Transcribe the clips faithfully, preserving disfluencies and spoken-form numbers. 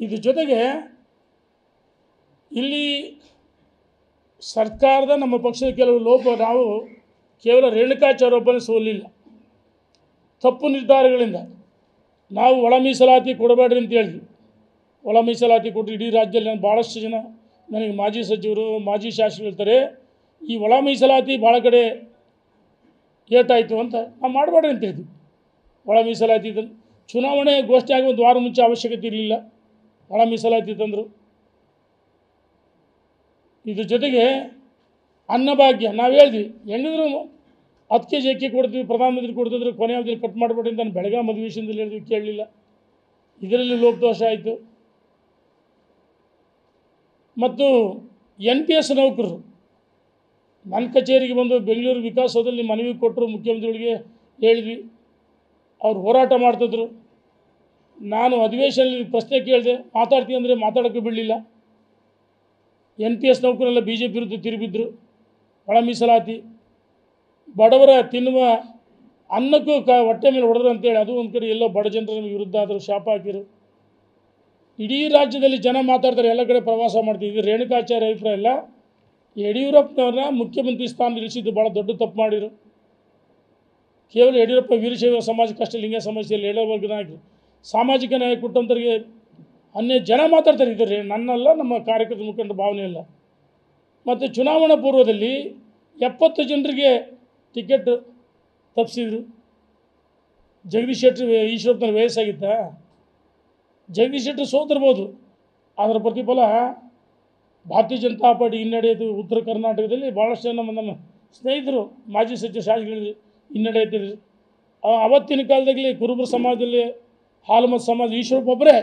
ಇದ್ರ ಜೊತೆಗೆ ಇಲ್ಲಿ ಸರ್ಕಾರದ ನಮ್ಮ ಪಕ್ಷದ ಕೆಲವು ಲೋಪ ನಾವು ಕೇವಲ ರೇಣುಕಾಚಾರ್ಯೊಬ್ಬನೇ ಸೋಲಿಲ್ಲ, ತಪ್ಪು ನಿರ್ಧಾರಗಳಿಂದ ನಾವು ಒಳ ಮೀಸಲಾತಿ ಕೊಡಬೇಡ್ರಿ ಅಂತ ಹೇಳಿದ್ವಿ. ಒಳ ಮೀಸಲಾತಿ ಕೊಟ್ಟರೆ ಇಡೀ ರಾಜ್ಯದಲ್ಲಿ ನಾನು ಭಾಳಷ್ಟು ಜನ ನನಗೆ ಮಾಜಿ ಸಚಿವರು ಮಾಜಿ ಶಾಸಕರು ಹೇಳ್ತಾರೆ, ಈ ಒಳ ಮೀಸಲಾತಿ ಭಾಳ ಕಡೆ ಏಟಾಯಿತು ಅಂತ ನಾವು ಮಾಡಬೇಡ್ರಿ ಅಂತ ಹೇಳಿದ್ವಿ. ಒಳ ಮೀಸಲಾತಿ ತಂದು ಚುನಾವಣೆ ಘೋಷಣೆ ಆಗಿ ಒಂದು ವಾರ ಮುಂಚೆ ಅವಶ್ಯಕತೆ ಇರಲಿಲ್ಲ, ಒಳ ಮೀಸಲಾತಿ ತಂದರು. ಇದ್ರ ಜೊತೆಗೆ ಅನ್ನಭಾಗ್ಯ ನಾವು ಹೇಳಿದ್ವಿ, ಹೆಂಗಿದ್ರು ಹತ್ತು ಕೆ ಜಿ ಅಕ್ಕಿ ಕೊಡ್ತೀವಿ, ಪ್ರಧಾನಮಂತ್ರಿ ಕೊಡ್ತಿದ್ರು, ಕೊನೆ ಅವಧಿಯಲ್ಲಿ ಕಟ್ ಮಾಡಬೇಡಿ ಅಂತ ನಾನು ಬೆಳಗಾವಿ ಮಧುವೇಶದಲ್ಲಿ ಹೇಳಿದ್ವಿ, ಕೇಳಲಿಲ್ಲ. ಇದರಲ್ಲಿ ಲೋಪದೋಷ ಆಯಿತು. ಮತ್ತು ಎನ್ ಪಿ ಎಸ್ ನೌಕರರು ನನ್ನ ಕಚೇರಿಗೆ ಬಂದು ಬೆಂಗಳೂರು ವಿಕಾಸದಲ್ಲಿ ಮನವಿ ಕೊಟ್ಟರು, ಮುಖ್ಯಮಂತ್ರಿಗಳಿಗೆ ಹೇಳಿದ್ವಿ, ಅವ್ರು ಹೋರಾಟ ಮಾಡ್ತಿದ್ರು. ನಾನು ಅಧಿವೇಶನದಲ್ಲಿ ಪ್ರಶ್ನೆ ಕೇಳಿದೆ, ಮಾತಾಡ್ತೀನಿ ಅಂದರೆ ಮಾತಾಡೋಕ್ಕೆ ಬಿಡಲಿಲ್ಲ. ಎನ್ ಪಿ ಎಸ್ ನೌಕರೆಲ್ಲ ಬಿ ಜೆ ಪಿ ವಿರುದ್ಧ ತಿರುಗಿದ್ರು. ಒಳ ಮೀಸಲಾತಿ ಬಡವರ ತಿನ್ನುವ ಅನ್ನಕ್ಕೂ ಕ ಹೊಟ್ಟೆ ಮೇಲೆ ಹೊಡೆದ್ರು ಅಂತೇಳಿ ಅದು ಒಂದು ಕಡೆ ಎಲ್ಲೋ ಬಡ ಜನರ ವಿರುದ್ಧ ಆದರೂ ಶಾಪ ಹಾಕಿರು. ಇಡೀ ರಾಜ್ಯದಲ್ಲಿ ಜನ ಮಾತಾಡ್ತಾರೆ, ಎಲ್ಲ ಕಡೆ ಪ್ರವಾಸ ಮಾಡ್ತಿದ್ವಿ. ರೇಣುಕಾಚಾರ್ಯ ಅಭಿಪ್ರಾಯ ಇಲ್ಲ, ಯಡಿಯೂರಪ್ಪನವ್ರನ್ನ ಮುಖ್ಯಮಂತ್ರಿ ಸ್ಥಾನ ಇಳಿಸಿದ್ದು ಭಾಳ ದೊಡ್ಡ ತಪ್ಪು ಮಾಡಿರು. ಕೇವಲ ಯಡಿಯೂರಪ್ಪ ವೀರಶೈವ ಸಮಾಜಕ್ಕಷ್ಟೇ, ಲಿಂಗ ಸಮಸ್ಯೆಯಲ್ಲಿ ಏಳನೇ ವರ್ಗದ ನಾಯಕರು, ಸಾಮಾಜಿಕ ನ್ಯಾಯ ಕೊಟ್ಟಂಥವ್ರಿಗೆ ಅನ್ಯ ಜನ ಮಾತಾಡ್ತಾರೆ. ಇದ್ದಾರೆ ನನ್ನಲ್ಲ, ನಮ್ಮ ಕಾರ್ಯಕರ್ತರ ಮುಖಂಡರ ಭಾವನೆ ಇಲ್ಲ. ಮತ್ತು ಚುನಾವಣಾ ಪೂರ್ವದಲ್ಲಿ ಎಪ್ಪತ್ತು ಜನರಿಗೆ ಟಿಕೆಟ್ ತಪ್ಪಿಸಿದ್ರು. ಜಗದೀಶ್ ಶೆಟ್ಟರ್ ಈಶ್ವರಪ್ಪನ ವಯಸ್ಸಾಗಿತ್ತಾ? ಜಗದೀಶ್ ಶೆಟ್ಟರ್ ಸೋತಿರ್ಬೋದು, ಅದರ ಪ್ರತಿಫಲ ಭಾರತೀಯ ಜನತಾ ಪಾರ್ಟಿ ಹಿನ್ನಡೆಯಿತು. ಉತ್ತರ ಕರ್ನಾಟಕದಲ್ಲಿ ಭಾಳಷ್ಟು ಜನ ನಮ್ಮ ನಮ್ಮ ಸ್ನೇಹಿತರು ಮಾಜಿ ಸಚಿವ ಶಾಸಕರು ಹಿನ್ನಡೆಯುತ್ತಿದ್ರು. ಅವತ್ತಿನ ಕಾಲದಲ್ಲಿ ಕುರುಬರ ಸಮಾಜದಲ್ಲಿ ಹಾಲುಮತ ಸಮಾಜ ಈಶ್ವರಪ್ಪ ಒಬ್ಬರೇ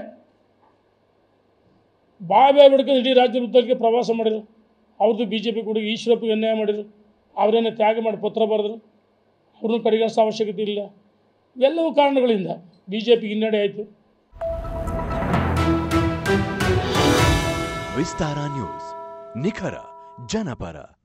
ಬಾಬೆ ಬಿಡ್ಕೊಂಡು ಇಡೀ ರಾಜ್ಯದ ಉದ್ದಕ್ಕೆ ಪ್ರವಾಸ ಮಾಡಿದರು. ಅವ್ರದ್ದು ಬಿ ಜೆ ಪಿ ಕೂಡ ಈಶ್ವರಪ್ಪಗೆ ಅನ್ಯಾಯ ಮಾಡಿದರು. ಅವರೇನೇ ತ್ಯಾಗ ಮಾಡಿ ಪತ್ರ ಬರೆದರು, ಅವ್ರನ್ನ ಕಡೆಗಣಿಸೋ ಅವಶ್ಯಕತೆ ಇಲ್ಲ. ಇವೆಲ್ಲವೂ ಕಾರಣಗಳಿಂದ ಬಿ ಜೆ ಪಿಗೆ ಹಿನ್ನಡೆ ಆಯಿತು. ವಿಸ್ತಾರ ನ್ಯೂಸ್, ನಿಖರ ಜನಪರ.